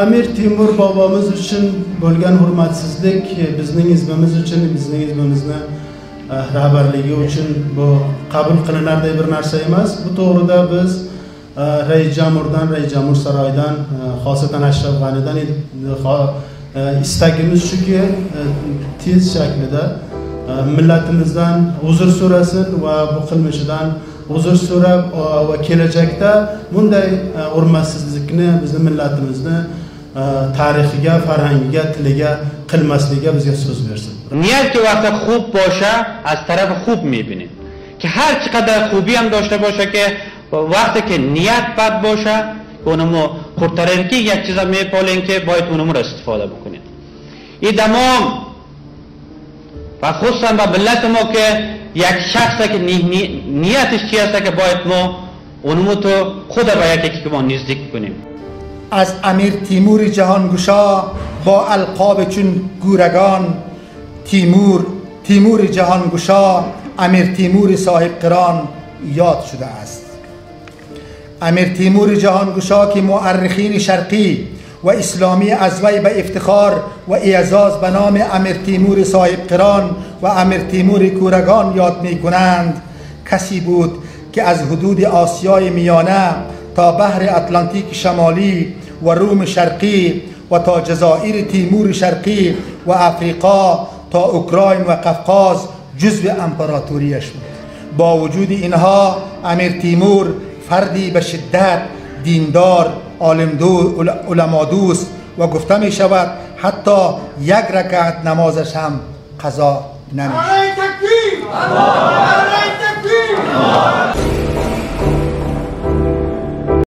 Amir Temur bobomiz uchun bo'lgan hurmatsizlik bizning hizbimiz uchun, bizning hizbimizni rahbarligi uchun bu qabul qilinarli bir narsa emas. Bu to'g'rida biz Rais Jamurdan, Rais Jamur saroyidan, xosatan Ashraf G'anidan istagimiz shuki, tez shaklida millatimizdan uzr so'rasin va bu qilmishidan uzr so'rab va kelajakda bunday hurmatsizlikni bizning millatimizni tarixiga, farhangiga, tiliga qilmasligiga bizga so'z bersin. Niyat ki vaqti خوب باشه از طرف خوب میبینید که هر چقدر خوبی هم داشته باشه که وقتی که نیت بد باشه اونمو خودترین که یک چیز میپالین که باید اونمو رو استفاده بکنید. این تمام و خصوصا با ملت ما که یک شخصی که نیتش چی هست که باید ما اونمو تو خود با یکی که ما نزدیک کنیم. از امیر تیمور جهانگشا با القاب چون گورگان، تیمور جهانگشا، امیر تیمور صاحب قران یاد شده است. امیر تیمور جهانگشا که مورخین شرقی و اسلامی از وی به افتخار و اعزاز به نام امیر تیمور صاحب قران و امیر تیمور گورگان یاد می کنند، کسی بود که از حدود آسیای میانه تا بحر اتلانتیک شمالی و روم شرقی و تا جزایر تیمور شرقی و افریقا تا اوکراین و قفقاز جزو امپراتوریش بود. با وجود اینها امیر تیمور فردی به شدت دیندار، علمادوست و گفته می شود حتی یک رکعت نمازش هم قضا نمی شود.